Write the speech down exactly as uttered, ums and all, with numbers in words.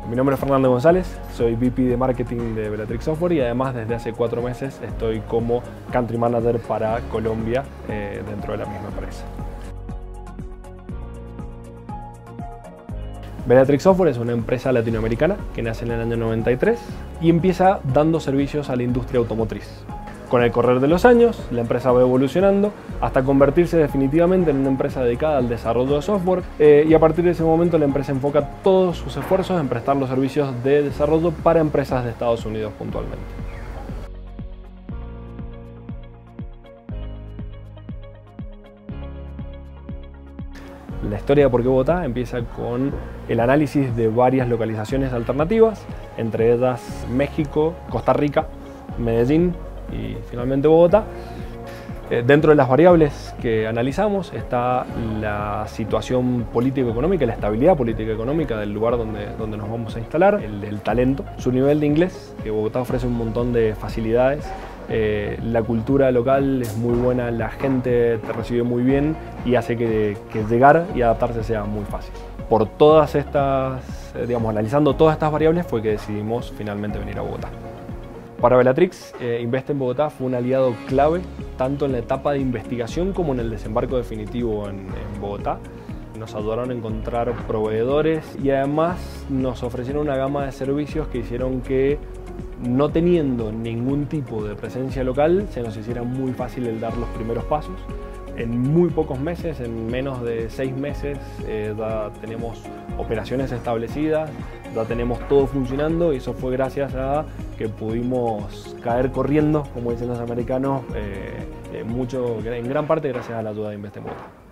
Mi nombre es Fernando González, soy V P de Marketing de Velatrix Software y además desde hace cuatro meses estoy como Country Manager para Colombia eh, dentro de la misma empresa. Velatrix Software es una empresa latinoamericana que nace en el año noventa y tres y empieza dando servicios a la industria automotriz. Con el correr de los años, la empresa va evolucionando hasta convertirse definitivamente en una empresa dedicada al desarrollo de software eh, y a partir de ese momento la empresa enfoca todos sus esfuerzos en prestar los servicios de desarrollo para empresas de Estados Unidos puntualmente. La historia de por qué Bogotá empieza con el análisis de varias localizaciones alternativas, entre ellas México, Costa Rica, Medellín y finalmente Bogotá. Eh, dentro de las variables que analizamos está la situación político-económica, la estabilidad político-económica del lugar donde, donde nos vamos a instalar, el, el talento, su nivel de inglés, que Bogotá ofrece un montón de facilidades. Eh, la cultura local es muy buena, la gente te recibe muy bien y hace que, que llegar y adaptarse sea muy fácil. Por todas estas, digamos, analizando todas estas variables fue que decidimos finalmente venir a Bogotá. Para Velatrix, eh, Invest en Bogotá fue un aliado clave tanto en la etapa de investigación como en el desembarco definitivo en, en Bogotá. Nos ayudaron a encontrar proveedores y además nos ofrecieron una gama de servicios que hicieron que, no teniendo ningún tipo de presencia local, se nos hiciera muy fácil el dar los primeros pasos. En muy pocos meses, en menos de seis meses, eh, ya tenemos operaciones establecidas, ya tenemos todo funcionando y eso fue gracias a que pudimos caer corriendo, como dicen los americanos, eh, eh, mucho, en gran parte gracias a la ayuda de Invest en Bogotá.